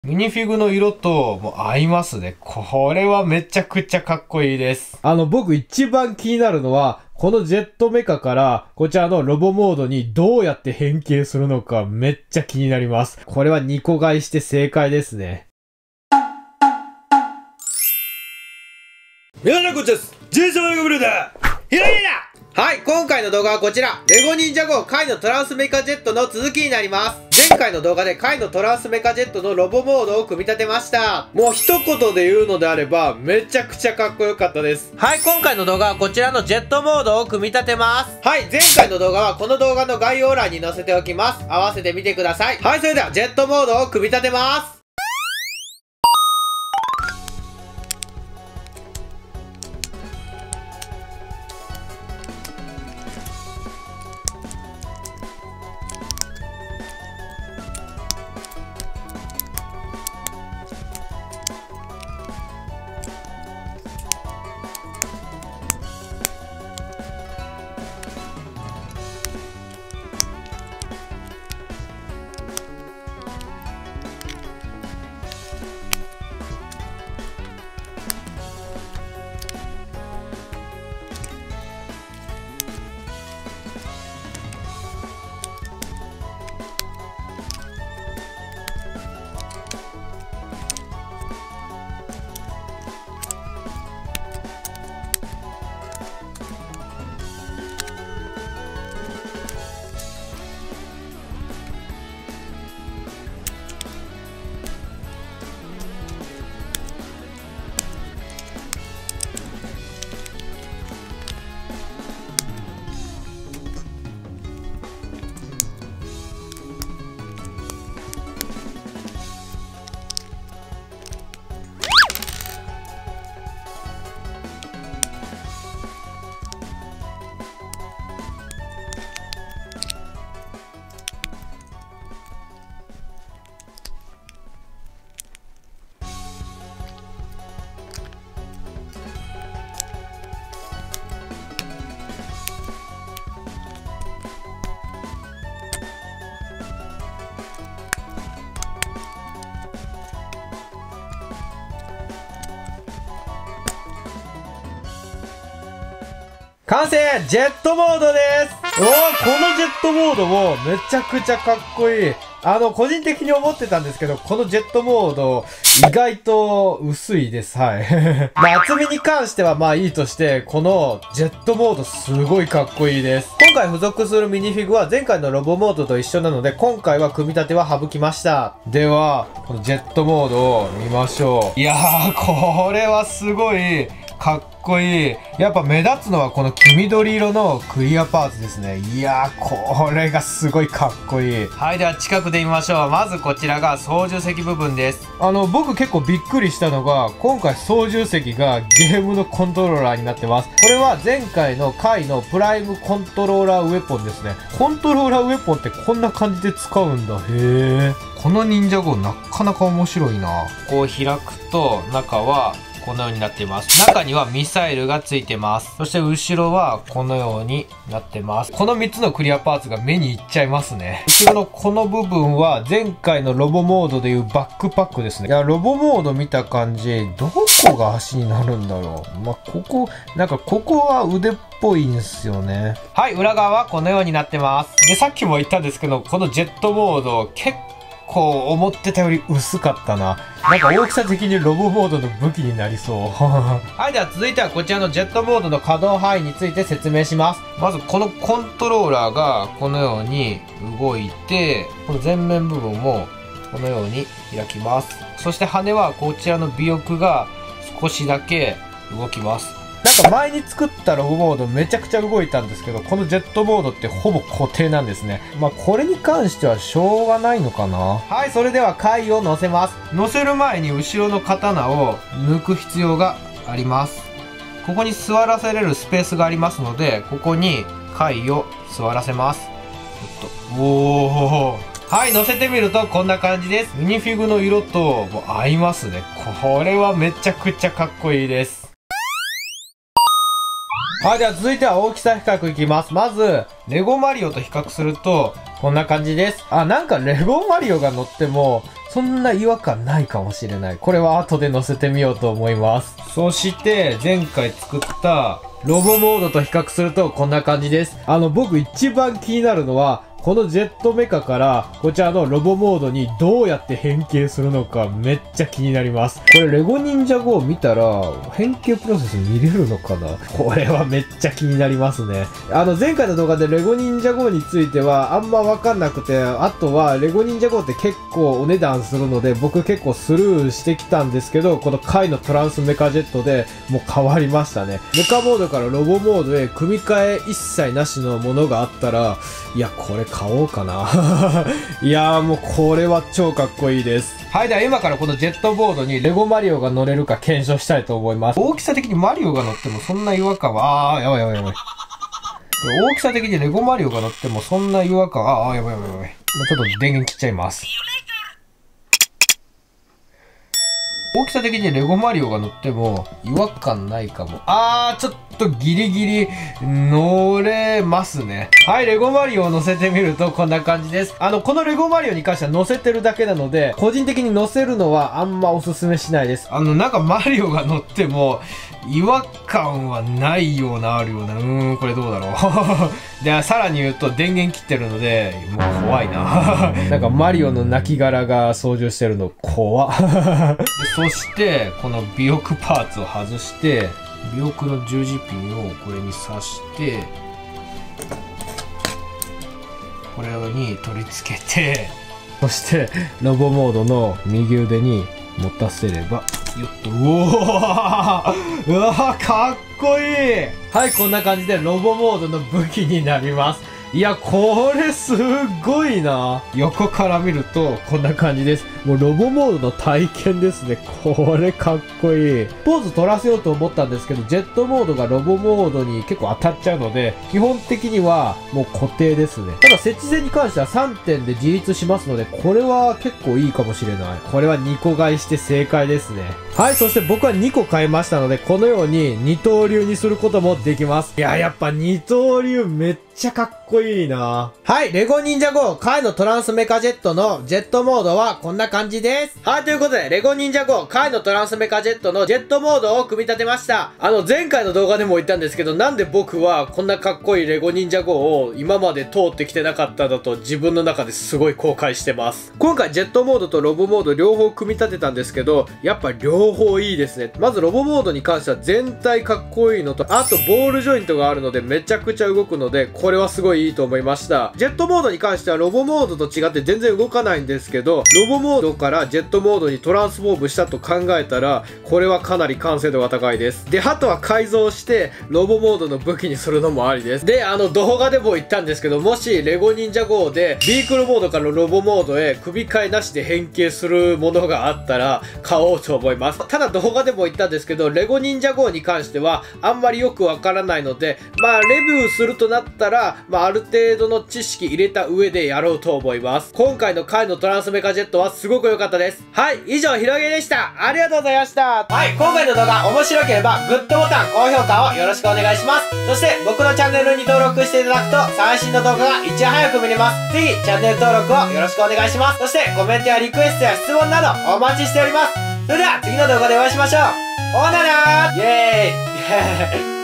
ミニフィグの色ともう合いますね。これはめちゃくちゃかっこいいです。僕一番気になるのは、このジェットメカからこちらのロボモードにどうやって変形するのかめっちゃ気になります。これは2個買いして正解ですね。皆さんこんにちはです。ジェイソン・レゴブルーだ。ひらひらはい、今回の動画はこちら。レゴ忍者号カイのトランスメカジェットの続きになります。前回の動画でカイのトランスメカジェットのロボモードを組み立てました。もう一言で言うのであれば、めちゃくちゃかっこよかったです。はい、今回の動画はこちらのジェットモードを組み立てます。はい、前回の動画はこの動画の概要欄に載せておきます。合わせてみてください。はい、それではジェットモードを組み立てます。完成！ジェットモードです。このジェットモードもめちゃくちゃかっこいい。個人的に思ってたんですけど、このジェットモード、意外と薄いです。はい。厚みに関してはまあいいとして、このジェットモードすごいかっこいいです。今回付属するミニフィグは前回のロボモードと一緒なので、今回は組み立ては省きました。では、このジェットモードを見ましょう。いやー、これはすごい、かっこいい。やっぱ目立つのはこの黄緑色のクリアパーツですね。いやー、これがすごいかっこいい。はい、では近くで見ましょう。まずこちらが操縦席部分です。僕結構びっくりしたのが、今回操縦席がゲームのコントローラーになってます。これは前回のカイのプライムコントローラーウェポンですね。コントローラーウェポンってこんな感じで使うんだ。へー。この忍者号なかなか面白いな。こう開くと中はこのようになっています。中にはミサイルがついてます。そして後ろはこのようになってます。この3つのクリアパーツが目にいっちゃいますね。後ろのこの部分は前回のロボモードでいうバックパックですね。いや、ロボモード見た感じ、どこが足になるんだろう。まあ、ここは腕っぽいんですよね。はい、裏側はこのようになってます。で、さっきも言ったんですけど、このジェットモード、結構思ってたより薄かったな。なんか大きさ的にロボモードの武器になりそう。はい、では続いてはこちらのジェットモードの稼働範囲について説明します。まずこのコントローラーがこのように動いて、この前面部分もこのように開きます。そして羽はこちらの尾翼が少しだけ動きます。なんか前に作ったロボモードめちゃくちゃ動いたんですけど、このジェットモードってほぼ固定なんですね。まあこれに関してはしょうがないのかな。はい、それでは貝を乗せます。乗せる前に後ろの刀を抜く必要があります。ここに座らせれるスペースがありますので、ここに貝を座らせます。おー。はい、乗せてみるとこんな感じです。ミニフィグの色ともう合いますね。これはめちゃくちゃかっこいいです。はい、では続いては大きさ比較いきます。まず、レゴマリオと比較すると、 こんな感じです。あ、なんかレゴマリオが乗っても、そんな違和感ないかもしれない。これは後で乗せてみようと思います。そして、前回作ったロボモードと比較するとこんな感じです。僕一番気になるのは、このジェットメカからこちらのロボモードにどうやって変形するのかめっちゃ気になります。これレゴ忍者GO見たら変形プロセス見れるのかな。これはめっちゃ気になりますね。前回の動画でレゴ忍者GOについてはあんまわかんなくて、あとはレゴ忍者GOって結構お値段するので僕結構スルーしてきたんですけど、このカイのトランスメカジェットでもう変わりましたね。メカモードからロボモードへ組み替え一切なしのものがあったら、いやこれ買おうかな。いやーもうこれは超かっこいいです。はい、では今からこのジェットボードにレゴマリオが乗れるか検証したいと思います。大きさ的にマリオが乗ってもそんな違和感は、やばいやばいやばい。大きさ的にレゴマリオが乗ってもそんな違和感、やばいやばいやばい。もうちょっと電源切っちゃいます。大きさ的にレゴマリオが乗っても違和感ないかも。ちょっとギリギリ乗れますね。はい、レゴマリオを乗せてみるとこんな感じです。このレゴマリオに関しては乗せてるだけなので、個人的に乗せるのはあんまおすすめしないです。なんかマリオが乗っても違和感はないようなあるような。これどうだろう。で、さらに言うと電源切ってるので、もう怖いな。なんかマリオの亡骸が操縦してるの怖っ。そして、この尾翼パーツを外して、尾翼の十字ピンをこれに刺して、これに取り付けて、そしてロボモードの右腕に持たせれば、よっと、うわーかっこいい。はい、こんな感じでロボモードの武器になります。いや、これすっごいな。横から見るとこんな感じです。もうロボモードの体験ですね。これかっこいい。ポーズ取らせようと思ったんですけど、ジェットモードがロボモードに結構当たっちゃうので、基本的にはもう固定ですね。ただ接地線に関しては3点で自立しますので、これは結構いいかもしれない。これは2個買いして正解ですね。はい、そして僕は2個買いましたので、このように二刀流にすることもできます。いや、やっぱ二刀流めっちゃかっこいいな。はい、レゴ忍者GOカイのトランスメカジェットのジェットモードはこんな感じです。はい、ということで、レゴ忍者GOカイのトランスメカジェットのジェットモードを組み立てました。前回の動画でも言ったんですけど、なんで僕はこんなかっこいいレゴ忍者GOを今まで通ってきてなかったんだと自分の中ですごい後悔してます。今回ジェットモードとロボモード両方組み立てたんですけど、やっぱ両方いいですね。まずロボモードに関しては全体かっこいいのと、あとボールジョイントがあるのでめちゃくちゃ動くので、これはすごいいいと思いました。ジェットモードに関してはロボモードと違って全然動かないんですけど、ロボモードからジェットモードにトランスフォームしたと考えたら、これはかなり完成度が高いです。で、あとは改造してロボモードの武器にするのもありです。で、動画でも言ったんですけど、もしレゴ忍者GOでビークルモードからロボモードへ組み替えなしで変形するものがあったら買おうと思います。ただ動画でも言ったんですけど、レゴ忍者GOに関してはあんまりよくわからないので、レビューするとなったら、ある程度の知識入れた上でやろうと思います。今回のカイのトランスメカジェットはすごく良かったです。はい、以上、ひろげでした。ありがとうございました。はい、今回の動画面白ければグッドボタン、高評価をよろしくお願いします。そして僕のチャンネルに登録していただくと最新の動画がいち早く見れます。ぜひチャンネル登録をよろしくお願いします。そしてコメントやリクエストや質問などお待ちしております。それでは次の動画でお会いしましょう。ほななーイエーイ